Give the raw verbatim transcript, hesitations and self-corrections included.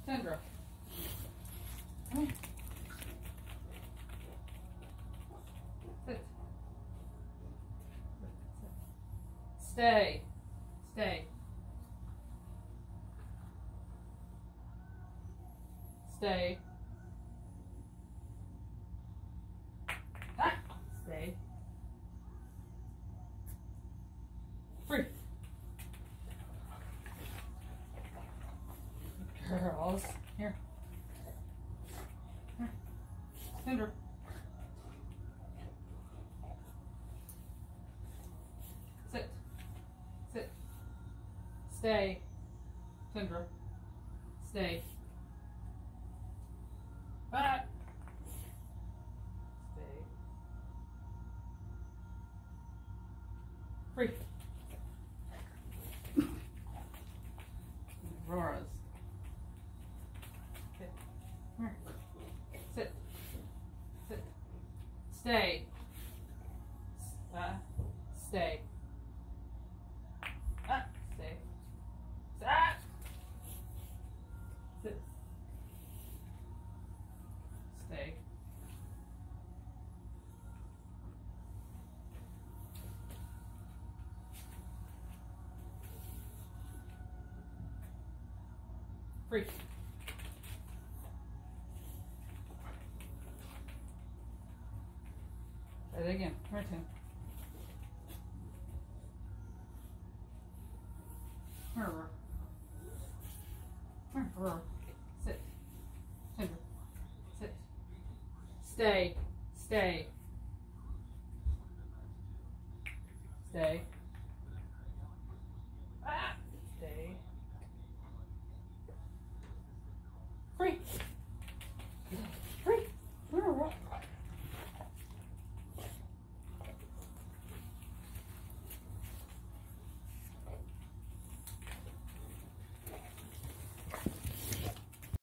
Tundra. Come here. Sit. Stay. Stay. Stay. Ah. Stay. Free. Girls. Here. Here. Tundra. Sit. Sit. Stay. Tundra. Stay. Back. Stay. Free. Auroras. Okay. Come here. Sit. Sit. Stay. Uh, stay. Ah, stay. Ah. Sit. Stay. Free. Try it again. Come here, Tim. Come here, Aurora. Come here, Aurora. Sit. Tundra. Sit. Stay. Stay. Stay.